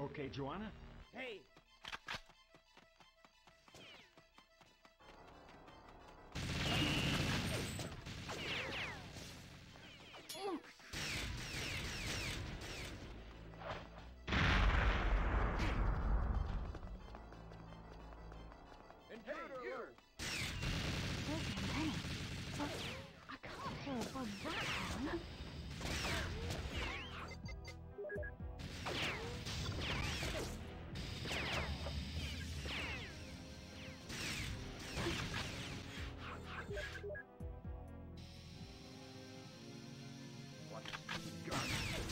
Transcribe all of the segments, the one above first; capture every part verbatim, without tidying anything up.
Okay, Joanna? Hey! Intruder alert! There's an penny, but I can't throw a bug that hard. What's gun?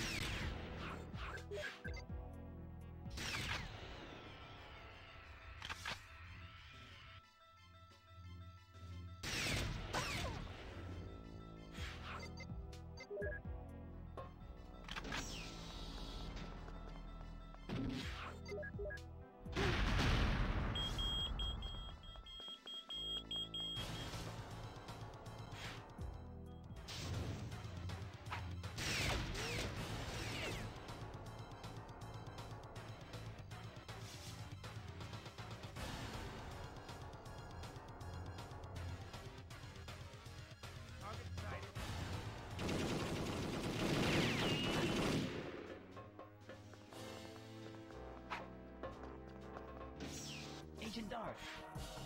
Target sighted. Agent Dart,